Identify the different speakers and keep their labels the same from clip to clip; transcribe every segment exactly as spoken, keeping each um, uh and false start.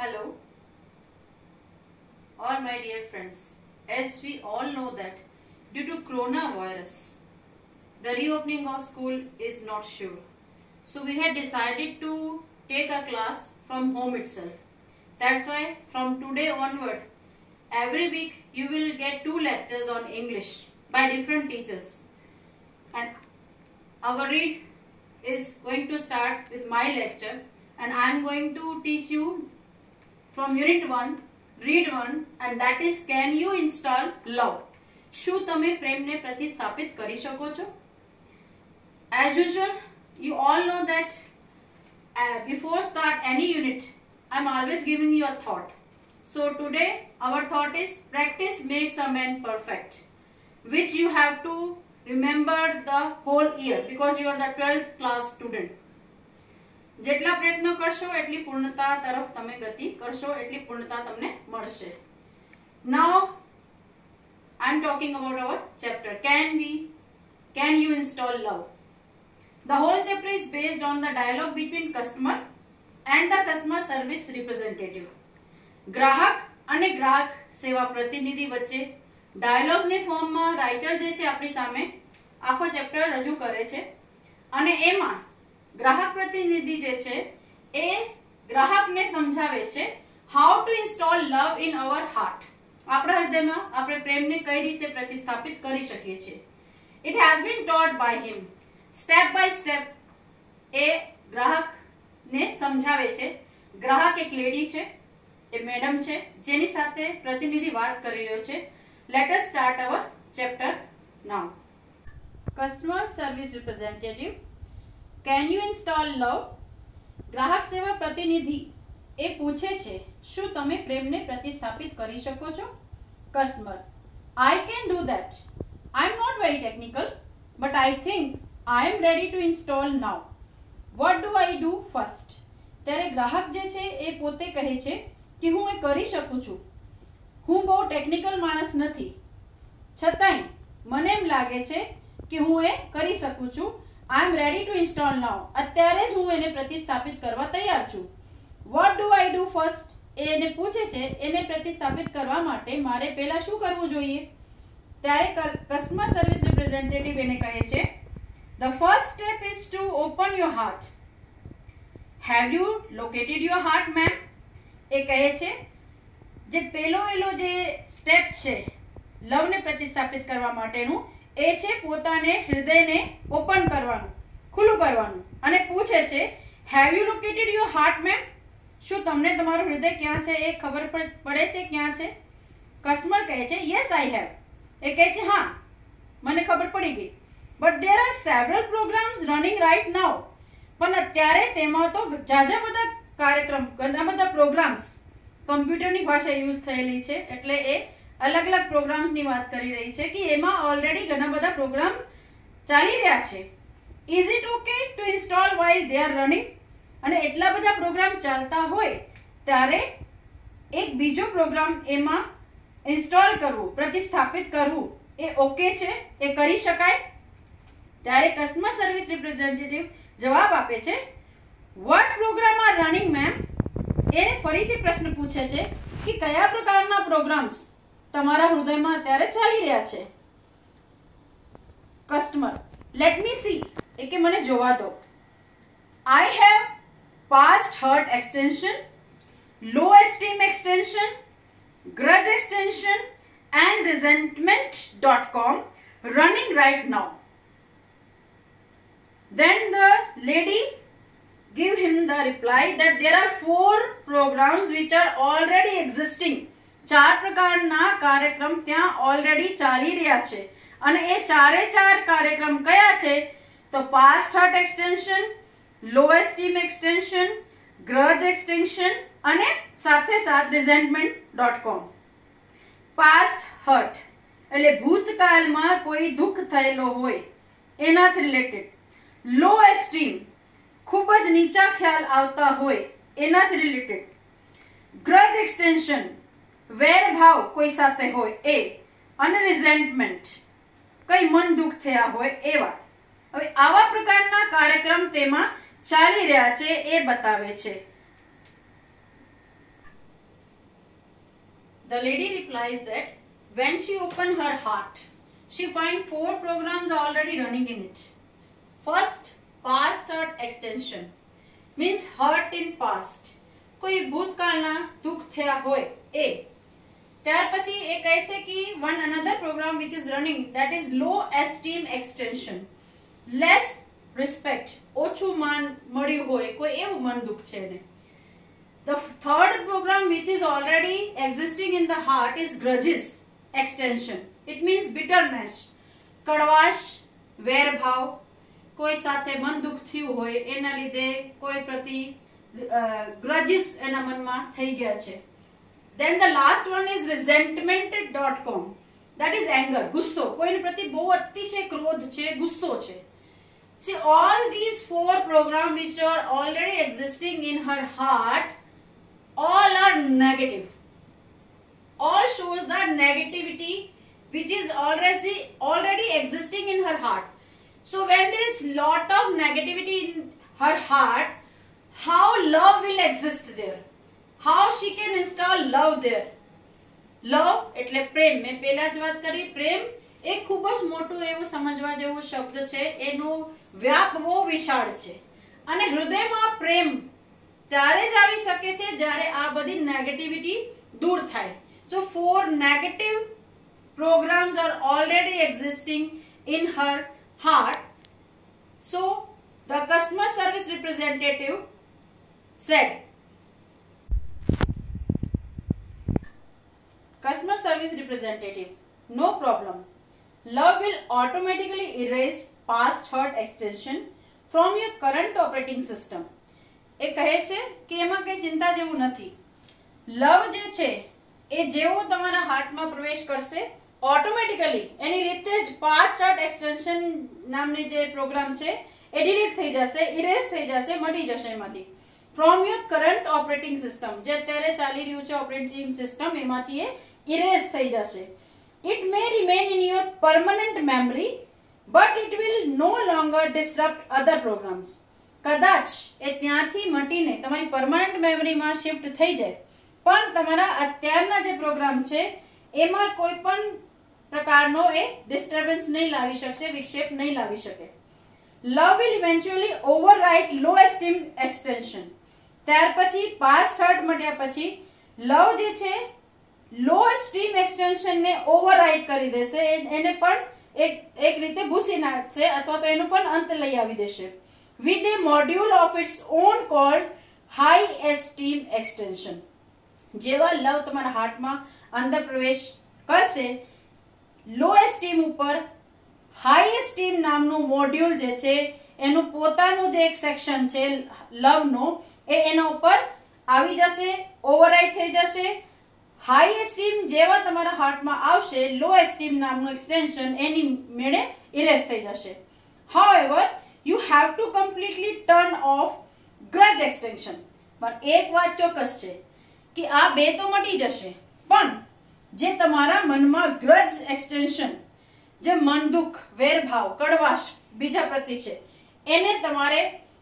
Speaker 1: Hello, all my dear friends. As we all know that due to coronavirus, the reopening of school is not sure. So we had decided to take a class from home itself. That's why from today onward, every week you will get two lectures on English by different teachers. And our read is going to start with my lecture, and I am going to teach you from unit one, read one, and that is can you install love? શું તમે પ્રેમને પ્રતિસ્થાપિત કરી શકો છો? As usual, you all know that uh, before start any unit, I'm always giving you a thought. So today our thought is practice makes a man perfect, which you have to remember the whole year because you are the twelfth class student. જેટલા પ્રયત્નો કરશો એટલી પૂર્ણતા તરફ તમે ગતિ કરશો એટલી પૂર્ણતા તમને મળશે. Now I'm talking about our chapter. Can we can you install love? The whole chapter is based on the dialogue between customer and the customer service representative. ગ્રાહક અને ગ્રાહક સેવા પ્રતિનિધિ વચ્ચે ડાયલોગ્સ ની ફોર્મમાં રાઇટર જે છે આપણી સામે આખો ચેપ્ટર રજૂ કરે છે અને એમાં ગ્રાહક પ્રતિનિધિ જે છે એ ગ્રાહકને સમજાવે છે how to install love in our heart. આપણા હૃદયમાં આપણે પ્રેમને કઈ રીતે પ્રતિસ્થાપિત કરી શકીએ છીએ. It has been taught by him. Step by step એ ગ્રાહકને સમજાવે છે. ગ્રાહક એક લેડી છે, એ મેડમ છે જેની સાથે પ્રતિનિધિ વાત કરી રહ્યો છે. Let us start our chapter now. Customer service representative. Can you install love? ગ્રાહક સેવા પ્રતિનિધિ એ પૂછે છે શું તમે પ્રેમને પ્રતિસ્થાપિત કરી શકો છો? Customer. I can do that. I'm not very technical, but I think I am ready to install now. What do I do first? ત્યારે ગ્રાહક જે છે એ પોતે કહે છે કે હું એ કરી શકું છું. હું બહુ ટેકનિકલ માણસ નથી, છતાંય મને એમ લાગે છે કે હું એ કરી શકું છું. I am ready to install now. અત્યારે જ હું એને પ્રતિસ્થાપિત કરવા તૈયાર છું. What do I do first? એ એને પૂછે છે એને પ્રતિસ્થાપિત કરવા માટે મારે પહેલા શું કરવું જોઈએ? ત્યારે કસ્ટમર સર્વિસ રિપ્રેઝેન્ટેટિવ એને કહે છે The first step is to open your heart. Have you located your heart, ma'am? એ કહે છે જે પહેલો એલો જે સ્ટેપ છે લવને પ્રતિસ્થાપિત કરવા માટેનું એ છે પોતાને હૃદયને ઓપન કરવાનું, ખુલ્લું કરવાનું અને પૂછે છે have you located your heart ma'am? શું તમને તમારું હૃદય ક્યાં છે એ ખબર પડે છે ક્યાં છે? કસ્ટમર કહે છે યસ આઈ હેવ. એ કહે છે હા મને ખબર પડી ગઈ. But there are several programs running right now. પણ અત્યારે તેમાં તો ઝાઝા બધા કાર્યક્રમ, ઘણા બધા પ્રોગ્રામ્સ, કમ્પ્યુટરની ભાષા યુઝ થયેલી છે એટલે એ અલગ અલગ પ્રોગ્રામ્સની વાત કરી રહી છે કે એમાં ઓલરેડી ઘણા બધા પ્રોગ્રામ ચાલી રહ્યા છે. Is it okay to install while they are running? અને એટલા બધા પ્રોગ્રામ ચાલતા હોય ત્યારે એક બીજો પ્રોગ્રામ એમાં ઇન્સ્ટોલ કરવું, પ્રતિસ્થાપિત કરવું એ ઓકે છે? એ કરી શકાય? ત્યારે કસ્ટમર સર્વિસ રિપ્રેઝેન્ટેટિવ જવાબ આપે છે what program are running ma'am? એ ફરીથી પ્રશ્ન પૂછે છે કે કયા પ્રકારના પ્રોગ્રામ્સ તમારા હૃદયમાં અત્યારે ચાલી રહ્યા છે? કસ્ટમર. Let me see. એ કે મને જોવા દો. I have past hurt extension, low esteem extension, grudge extension and resentment dot com running right now. Then the lady give him the reply that there are four programs which are already existing. ચાર પ્રકારના કાર્યક્રમ ત્યાં already ચાલી રહ્યા છે અને એ ચારે ચાર કાર્યક્રમ કયા છે? તો past hurt extension, low esteem extension, grudge extension અને સાથે સાથ resentment dot com. Past hurt એટલે ભૂતકાળમાં કોઈ દુઃખ થયેલો હોય એનાથી રિલેટેડ. લો એસ્ટીમ ખૂબ જ નીચા ખ્યાલ આવતા હોય એનાથી રિલેટેડ. ગ્રજ એક્સટેન્શન વેર ભાવ કોઈ સાથે હોય એ. અને રિઝેન્ટમેન્ટ કઈ મન દુઃખ થયા હોય એવા. હવે આવા પ્રકારના કાર્યક્રમ તેમાં ચાલી રહ્યા છે એ બતાવે છે. The lady replies that when she opened her heart, she find four programs already running in it. First, past hurt extension means hurt in past. કોઈ ભૂતકાળના દુઃખ થયા હોય એ. ત્યાર પછી એ કહે છે કે one another program which is running, that is low esteem extension, less respect, ઓછું માન મળ્યું હોય, કોઈ એવું મન દુઃખ છે એને. The third program which is already existing in the heart is grudges extension. It means bitterness, કડવાશ, વેરભાવ, કોઈ સાથે મન દુઃખ થયું હોય એના લીધે કોઈ પ્રતિ grudges એના મનમાં થઈ ગયા છે. Then the last one is resentment dot com, that is anger, ગુસ્સો, કોઈની પ્રતિ બહુ અતિશય ક્રોધ છે, ગુસ્સો છે. See, all these four programs which are already existing in her heart, all are negative. All shows the negativity which is already already existing in her heart. So when there is lot of negativity in her heart, how love will exist there? How she can install love there? Love એટલે પ્રેમ. મેં પહેલા જ વાત કરી, પ્રેમ એ ખૂબ જ મોટું એવું સમજવા જેવું શબ્દ છે. એનો વ્યાપ બહુ વિશાળ છે અને હૃદયમાં પ્રેમ ત્યારે જ આવી શકે છે જ્યારે આ બધી નેગેટિવિટી દૂર થાય. So four negative programs are already existing in her heart. So the customer service representative said, customer service representative, no problem. Love will automatically erase past hurt extension from your current operating system. એ કહે છે કે એમાં કઈ ચિંતા જેવું નથી. લવ જે છે એ જેવો તમારા હાર્ટમાં પ્રવેશ કરશે ઓટોમેટિકલી એની રીતે જ પાસ્ટ હર્ટ એક્સટેન્શન નામની જે પ્રોગ્રામ છે એ ડિલીટ થઈ જશે, ઇરેઝ થઈ જશે, મટી જશે એમાંથી. From your current operating system, જે અત્યારે ચાલી રહ્યું છે ઓપરેટિંગ સિસ્ટમ, એમાંથી એ ઇરેઝ થઈ જશે. It may remain in your permanent memory, but it will no longer disrupt other programs. કદાચ એ ત્યાંથી મટીને તમારી પરમનન્ટ મેમરીમાં શિફ્ટ થઈ જાય, પણ તમારા અત્યારના જે પ્રોગ્રામ છે એમાં કોઈ પણ પ્રકારનો એ ડિસ્ટર્બન્સ નહીં લાવી શકશે, વિક્ષેપ નહીં લાવી શકે. Love will eventually overwrite low esteem extension. ત્યાર પછી past hurt મટ્યા પછી લવ જે છે લો એસ્ટીમ એક્સટેન્શન ને ઓવરરાઇડ કરી દેશે, એને પણ એક એક રીતે ભૂસી નાખશે અથવા તો એનો પણ અંત લઈ આવી દેશે. With a module of its own called high esteem extension. જેવા લવ તમારા હાર્ટમાં અંદર પ્રવેશ કરશે, લો એસ્ટીમ ઉપર હાઈ એસ્ટીમ નામનું મોડ્યુલ જે છે એનું પોતાનું જે એક સેક્શન છે લવનો એ એના ઉપર આવી જશે, ઓવરરાઇડ થઈ જશે. હાઈ એસ્ટીમ જેવા તમારા હાર્ટમાં આવશે, લો એસ્ટીમ નામનું એક્સટેન્શન એની મેળે ઇરેઝ થઈ જશે. However, you have to completely turn off grudge extension. પણ એક વાત ચોક્કસ છે કે આ બે તો મટી જશે, પણ જે તમારા મનમાં ગ્રજ એક્સટેન્શન, જે મન દુઃખ, વેરભાવ, કડવાશ બીજા પ્રતિ છે એને તમારે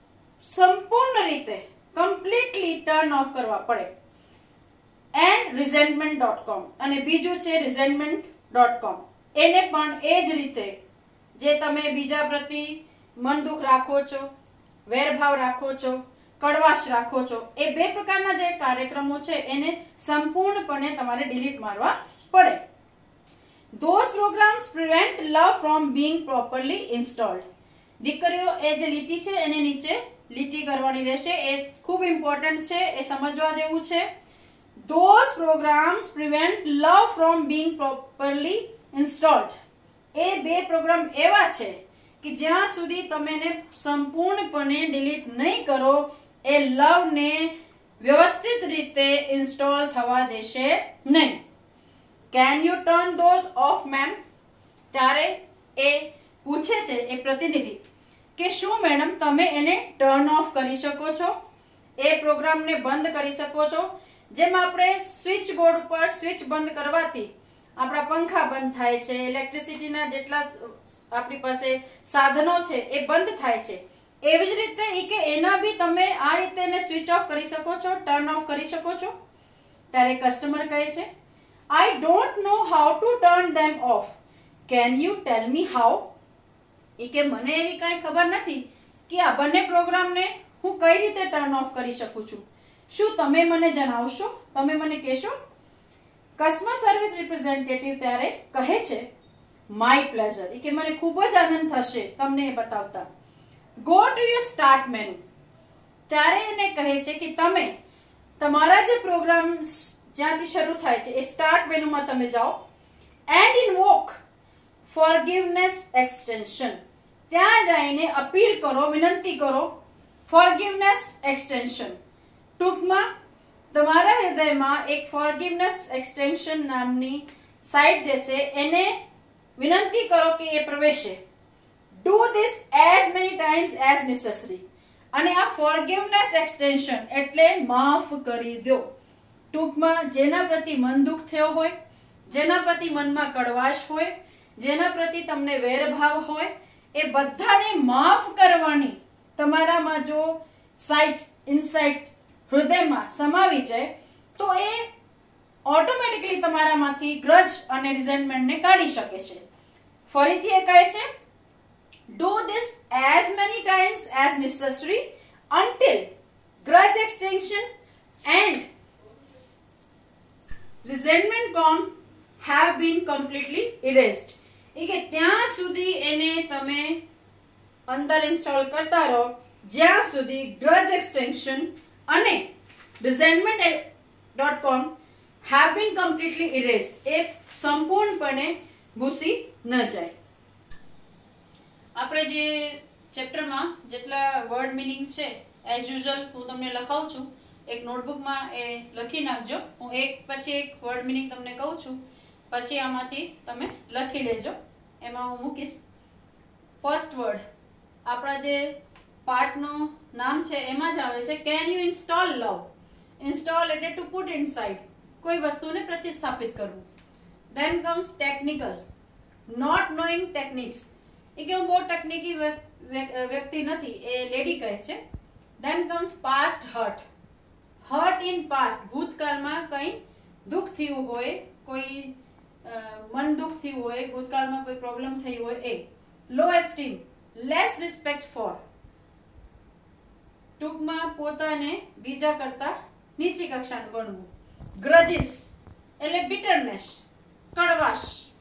Speaker 1: સંપૂર્ણ રીતે કમ્પ્લીટલી ટર્ન ઓફ કરવા પડે. એન્ડ resentment dot com અને બીજું છે resentment dot com, એને પણ એ જ રીતે જે તમે બીજા પ્રતિ મન દુઃખ રાખો છો, વેરભાવ રાખો છો, કડવાશ રાખો છો, એ બે પ્રકારના જે કાર્યક્રમો છે એને સંપૂર્ણપણે તમારે ડિલીટ મારવા પડે. Those programs prevent love from being properly installed. દીકરીઓ એ જે લીટી છે એને નીચે લીટી કરવાની રહેશે, એ ખૂબ ઇમ્પોર્ટન્ટ છે, એ સમજવા જેવું છે. Those programs prevent love from being properly installed. એ બે પ્રોગ્રામ એવા છે કે જ્યાં સુધી તમે એને સંપૂર્ણપણે ડિલીટ નહીં કરો એ લવ ને વ્યવસ્થિત રીતે ઇન્સ્ટોલ થવા દેશે નહીં. Can you turn those off, ma'am? ત્યારે એ પૂછે છે એ પ્રતિનિધિ કે શું મેડમ તમે એને ટર્ન ઓફ કરી શકો છો, એ પ્રોગ્રામને બંધ કરી શકો છો? જેમ આપણે સ્વિચ બોર્ડ ઉપર સ્વિચ બંધ કરવાથી આપણા પંખા બંધ થાય છે, ઇલેક્ટ્રિસિટીના જેટલા આપણી પાસે સાધનો છે એ બંધ થાય છે, એવી જ રીતે એ કે એના બી તમે આ રીતે એને સ્વિચ ઓફ કરી શકો છો, ટર્ન ઓફ કરી શકો છો. ત્યારે કસ્ટમર કહે છે I don't know how to turn them off. Can you tell me how? એ કે મને એવી કાંઈ ખબર નથી કે આ બંને પ્રોગ્રામને હું કઈ રીતે ટર્ન ઓફ કરી શકું છું. શું તમે મને જણાવશો? તમે મને કહેશો? કસ્ટમર સર્વિસ રિપ્રેઝેન્ટેટિવ ત્યારે કહે છે, માય પ્લેઝર. એ કે મને ખૂબ જ આનંદ થશે તમને એ બતાવતા. Go to your start menu. ત્યારે એને કહે છે કે તમે તમારા જે પ્રોગ્રામ જ્યાંથી શરૂ થાય છે એ સ્ટાર્ટ મેનુમાં તમે જાઓ એન્ડ ઇન્વોક ફોરગિવનેસ એક્સટેન્શન. ત્યાં જઈને અપીલ કરો, વિનંતી કરો ફોરગિવનેસ એક્સટેન્શન. ટૂંકમાં તમારા હૃદયમાં એક ફોરગિવનેસ એક્સટેન્શન નામની સાઇટ જે છે એને વિનંતી કરો કે એ પ્રવેશે. Do this as many times as necessary. અને આ ફોરગિવનેસ એક્સટેન્શન એટલે માફ કરી દો. ટૂંકમાં જેના પ્રતિ મન દુઃખ થયો હોય, જેના પ્રતિ મનમાં કડવાશ હોય, જેના પ્રતિ તમને વેરભાવ હોય, એ બધાને માફ કરવાની તમારામાં જો સાઇટ ઇનસાઇટ હૃદયમાં સમાવી જાય તો એ ઓટોમેટિકલી તમારામાંથી ગ્રજ અને રિઝેન્ટમેન્ટને કાઢી શકે છે. ફરીથી એ કહે છે, do this as many times as necessary until grudge extinction and resentment gone have been completely erased. એ કે ત્યાં સુધી એને તમે અંદર ઇન્સ્ટોલ કરતા રહો જ્યાં સુધી grudge extinction અને resentment dot com have been completely erased એ સંપૂર્ણપણે ભૂસી ન જાય. આપણે જે ચેપ્ટરમાં જેટલા વર્ડ મિનિંગ છે એઝ યુઝ્યુઅલ હું તમને લખાવું છું, એક નોટબુકમાં એ લખી નાખજો. હું એક પછી એક વર્ડ મિનિંગ તમને કહું છું, પછી આમાંથી તમે લખી લેજો. એમાં હું મૂકીશ. ફર્સ્ટ વર્ડ આપણા જે પાર્ટનું નામ છે એમાં જ આવે છે can you install love. Install એટલે ટુ પુટ ઇનસાઇડ, કોઈ વસ્તુને પ્રતિસ્થાપિત કરવું. Then comes technical, not knowing techniques. એ કે હું બહુ તકનીકી વ્યક્તિ નથી, એ લેડી કહે છે. Then comes past hurt. Hurt in past, ભૂતકાળમાં કંઈ દુઃખ થયું હોય, કોઈ મન દુઃખ થયું હોય, ભૂતકાળમાં કોઈ પ્રોબ્લેમ થઈ હોય એ. Low esteem, less respect for. ટૂંકમાં પોતાને બીજા કરતા નીચી કક્ષાનું ગણવું. ગ્રજીસ એટલે બિટરનેસ, કડવાશ,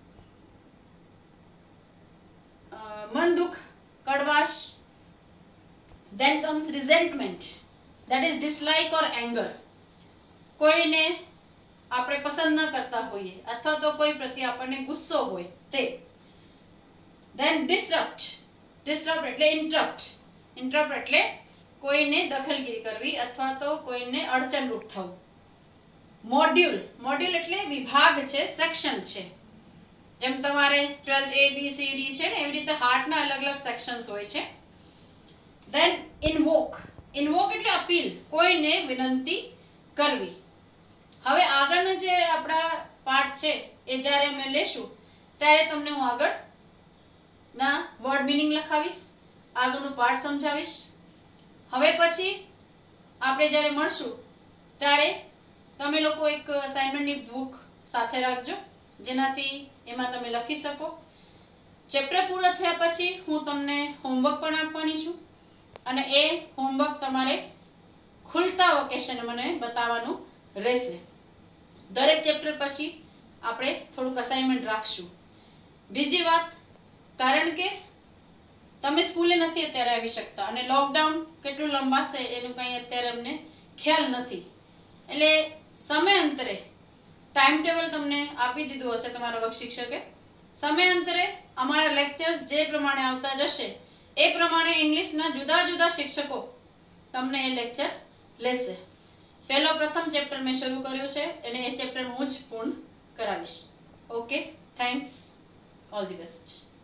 Speaker 1: મન દુઃખ, કડવાશ. Then comes resentment, that is dislike or anger. કોઈને આપણે પસંદ ન કરતા હોઈએ અથવા તો કોઈ પ્રત્યે આપણને ગુસ્સો હોય તે. Then disrupt, disrupt એટલે interrupt, interrupt એટલે કોઈને દખલગીરી કરવી અથવા તો કોઈને અડચણરૂપ થવું. મોડ્યુલ, મોડ્યુલ એટલે વિભાગ છે, સેક્શન છે. જેમ તમારે twelfth A B C D છે ને એવી રીતે હાર્ટના અલગ અલગ સેક્શન્સ હોય છે. Then invoke, invoke એટલે અપીલ, કોઈને વિનંતી કરવી. હવે આગળનો જે આપણા પાઠ છે એ જ્યારે અમે લેશું ત્યારે તમને હું આગળ ના વર્ડ મીનિંગ લખાવીશ, આગળનું પાઠ સમજાવીશ. હવે પછી આપણે જ્યારે મળશું ત્યારે તમે લોકો એક અસાઇનમેન્ટની બુક સાથે રાખજો જેનાથી એમાં તમે લખી શકો. ચેપ્ટર પૂરો થયા પછી હું તમને હોમવર્ક પણ આપવાની છું અને એ હોમવર્ક તમારે ખુલતા વેકેશન મને બતાવવાનું રહેશે. દરેક ચેપ્ટર પછી આપણે થોડુંક અસાઇનમેન્ટ રાખશું. બીજી વાત, કારણ કે તમે સ્કૂલે નથી અત્યારે આવી શકતા અને લોકડાઉન કેટલું લંબાશે એનું કંઈ અત્યારે અમને ખ્યાલ નથી, એટલે સમયાંતરે ટાઈમ ટેબલ તમને આપી દીધું હશે તમારા વર્ગ શિક્ષકે. સમયાંતરે અમારા લેક્ચર્સ જે પ્રમાણે આવતા જશે એ પ્રમાણે ઇંગ્લિશના જુદા જુદા શિક્ષકો તમને એ લેક્ચર લેશે. પહેલો પ્રથમ ચેપ્ટર મેં શરૂ કર્યું છે અને એ ચેપ્ટર હું જ પૂર્ણ કરાવીશ. Okay, thanks, all the best.